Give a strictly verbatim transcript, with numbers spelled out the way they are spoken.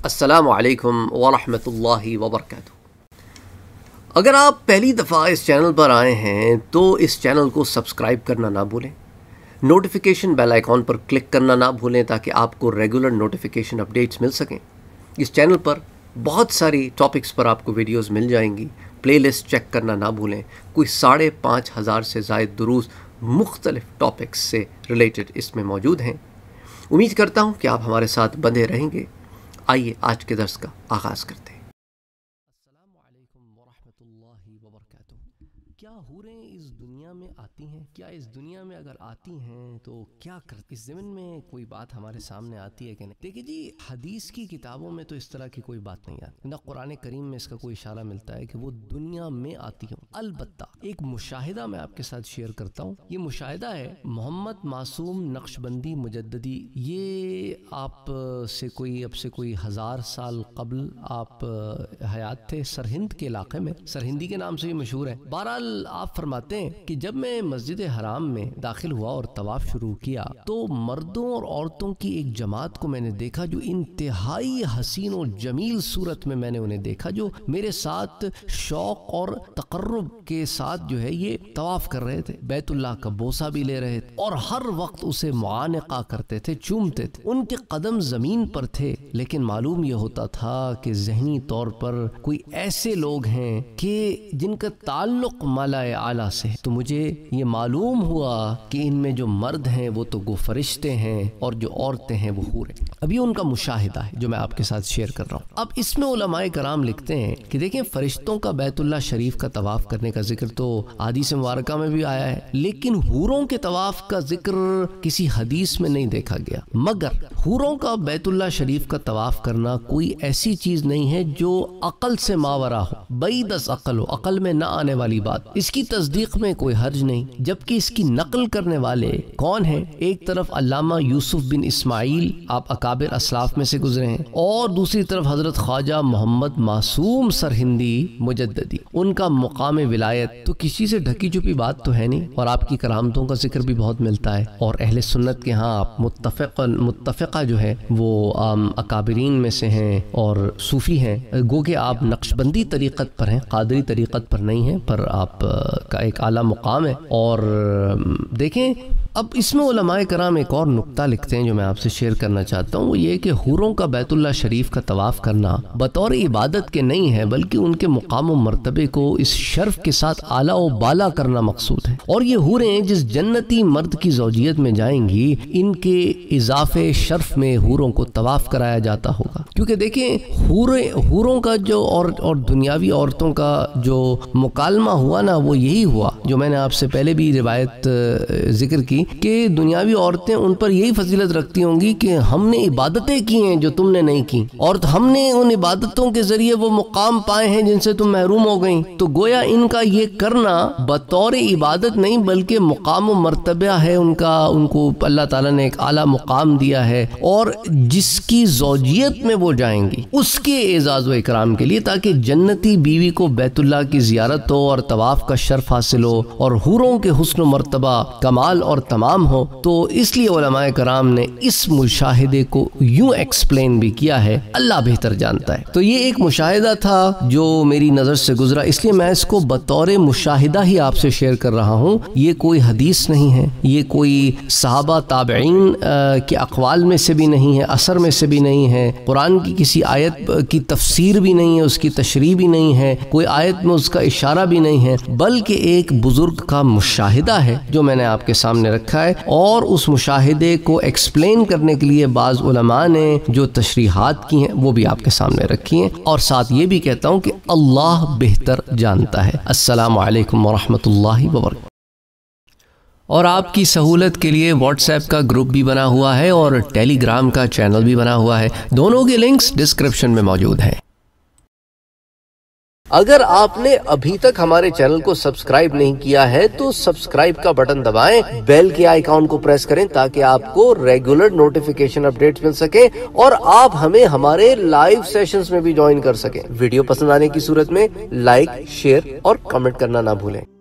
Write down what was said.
السلام علیکم ورحمۃ اللہ وبرکاتہ۔ اگر آپ پہلی دفعہ اس چینل پر آئے ہیں تو اس چینل کو سبسکرائب کرنا نہ بھولیں، نوٹیفیکیشن بیل آئیکن پر کلک کرنا نہ بھولیں تاکہ آپ کو ریگولر نوٹیفیکیشن اپڈیٹس مل سکیں۔ اس چینل پر بہت ساری ٹاپکس پر آپ کو ویڈیوز مل جائیں گی، پلے لسٹ چیک کرنا نہ بھولیں۔ کوئی ساڑھے پانچ ہزار سے زائد دروس مختلف ٹاپکس سے ریلیٹڈ اس میں موجود ہیں۔ امید کرتا ہوں کہ آپ ہمارے ساتھ بندے رہیں گے۔ آئیے آج کے درس کا آغاز کرتے ہیں۔ السلام علیکم ورحمۃ اللہ وبرکاتہ۔ کیا حوریں اس دنیا میں آتی ہیں؟ کیا اس دنیا میں اگر آتی ہیں تو کیا کرتی؟ اس ضمن میں کوئی بات ہمارے سامنے آتی ہے کہ نہیں؟ دیکھیں جی، حدیث کی کتابوں میں تو اس طرح کی کوئی بات نہیں آتی، نہ قرآن کریم میں اس کا کوئی اشارہ ملتا ہے کہ وہ دنیا میں آتی ہوں۔ البتہ ایک مشاہدہ میں آپ کے ساتھ شیئر کرتا ہوں۔ یہ مشاہدہ ہے محمد معصوم نقشبندی مجددی۔ یہ آپ سے کوئی اب سے کوئی ہزار سال قبل آپ حیات تھے سرہند کے علاقے میں، سرہندی کے نام سے یہ مشہور ہے۔ بہرحال آپ فرماتے ہیں کہ جب میں مسجد حرام میں داخل ہوا اور طواف شروع کیا تو مردوں اور عورتوں کی ایک جماعت کو میں نے دیکھا جو انتہائی حسین و جمیل صورت میں میں نے انہیں دیکھا، جو میرے ساتھ شوق اور تقرب کے ساتھ جو ہے یہ طواف کر رہے تھے، بیت اللہ کا بوسہ بھی لے رہے تھے اور ہر وقت اسے معانقہ کرتے تھے، چومتے تھے۔ ان کے قدم زمین پر تھے لیکن معلوم یہ ہوتا تھا کہ ذہنی طور پر کوئی ایسے لوگ ہیں کہ جن کا تعلق ملائے اعلیٰ سے۔ تو مجھے یہ معلوم ہوا کہ ان میں جو مرد ہیں وہ تو گو فرشتے ہیں اور جو عورتیں ہیں وہ حور ہیں۔ اب یہ ان کا مشاہدہ ہے جو میں آپ کے ساتھ شیئر کر رہا ہوں۔ اب اس میں علماء کرام لکھتے ہیں کہ دیکھیں، فرشتوں کا بیت اللہ شریف کا طواف کرنے کا ذکر تو احادیث مبارکہ میں بھی آیا ہے، لیکن حوروں کے طواف کا ذکر کسی حدیث میں نہیں دیکھا گیا۔ مگر حوروں کا بیت اللہ شریف کا طواف کرنا کوئی ایسی چیز نہیں ہے جو عقل سے ماورا ہو، بعید از عقل ہو، عقل میں نہ آنے والی بات۔ اس کی تصدیق میں کوئی حرج نہیں، جبکہ اس کی نقل کرنے والے کون ہیں؟ ایک طرف علامہ یوسف بن اسماعیل، آپ اکابر اسلاف میں سے گزرے ہیں، اور دوسری طرف حضرت خواجہ محمد معصوم سرہندی مجددی۔ ان کا مقام ولایت تو کسی سے ڈھکی چھپی بات تو ہے نہیں، اور آپ کی کرامتوں کا ذکر بھی بہت ملتا ہے، اور اہل سنت کے ہاں آپ متفق متفقہ جو ہے وہ اکابرین میں سے ہیں اور صوفی ہیں، گو کہ آپ نقشبندی طریقت پر ہیں، قادری طریقت پر نہیں ہیں، پر آپ کا ایک اعلیٰ مقام ہے۔ اور دیکھیں، اب اس میں علماء کرام ایک اور نقطہ لکھتے ہیں جو میں آپ سے شیئر کرنا چاہتا ہوں، وہ یہ کہ حوروں کا بیت اللہ شریف کا طواف کرنا بطور عبادت کے نہیں ہے، بلکہ ان کے مقام و مرتبے کو اس شرف کے ساتھ اعلیٰ و بالا کرنا مقصود ہے۔ اور یہ حوریں جس جنتی مرد کی زوجیت میں جائیں گی، ان کے اضافے شرف میں حوروں کو طواف کرایا جاتا ہوگا، کیونکہ دیکھیں حوریں حوروں کا جو اور اور دنیاوی عورتوں کا جو مکالمہ ہوا نا، وہ یہی ہوا جو میں نے آپ سے پہلے بھی روایت ذکر کی کہ دنیاوی عورتیں ان پر یہی فضیلت رکھتی ہوں گی کہ ہم نے عبادتیں کی ہیں جو تم نے نہیں کی، اور ہم نے ان عبادتوں کے ذریعے وہ مقام پائے ہیں جن سے تم محروم ہو گئیں۔ تو گویا ان کا یہ کرنا بطور عبادت نہیں بلکہ مقام و مرتبہ ہے ان کا، ان کو اللہ تعالیٰ نے ایک اعلیٰ مقام دیا ہے، اور جس کی زوجیت میں وہ جائیں گی اس کے اعزاز و اکرام کے لیے، تاکہ جنتی بیوی کو بیت اللہ کی زیارت ہو اور طواف کا شرف حاصل ہو اور حوروں کے حسن و مرتبہ کمال اور تمام ہو۔ تو اس لیے علماء کرام نے اس مشاہدے کو یوں ایکسپلین بھی کیا ہے، اللہ بہتر جانتا ہے۔ تو یہ ایک مشاہدہ تھا جو میری نظر سے گزرا، اس لیے میں اس کو بطور مشاہدہ ہی آپ سے شیئر کر رہا ہوں۔ یہ کوئی حدیث نہیں ہے، یہ کوئی صحابہ تابعین کے اقوال میں سے بھی نہیں ہے، اثر میں سے بھی نہیں ہے، قرآن کی کسی آیت کی تفسیر بھی نہیں ہے، اس کی تشریح بھی نہیں ہے، کوئی آیت میں اس کا اشارہ بھی نہیں ہے، بلکہ ایک بزرگ کا مشاہدہ ہے جو میں نے آپ کے سامنے رکھا ہے۔ اور اس مشاہدے کو ایکسپلین کرنے کے لیے بعض علماء نے جو تشریحات کی ہیں وہ بھی آپ کے سامنے رکھی ہیں، اور ساتھ یہ بھی کہتا ہوں کہ اللہ بہتر جانتا ہے۔ السلام علیکم ورحمۃ اللہ وبرکاتہ۔ اور آپ کی سہولت کے لیے واٹس ایپ کا گروپ بھی بنا ہوا ہے اور ٹیلی گرام کا چینل بھی بنا ہوا ہے، دونوں کے لنکس ڈسکرپشن میں موجود ہیں۔ اگر آپ نے ابھی تک ہمارے چینل کو سبسکرائب نہیں کیا ہے تو سبسکرائب کا بٹن دبائیں، بیل کے آئیکن کو پریس کریں تاکہ آپ کو ریگولر نوٹیفیکیشن اپڈیٹس مل سکے اور آپ ہمیں ہمارے لائیو سیشنز میں بھی جوائن کر سکیں۔ ویڈیو پسند آنے کی صورت میں لائک، شیئر اور کمنٹ کرنا نہ بھولیں۔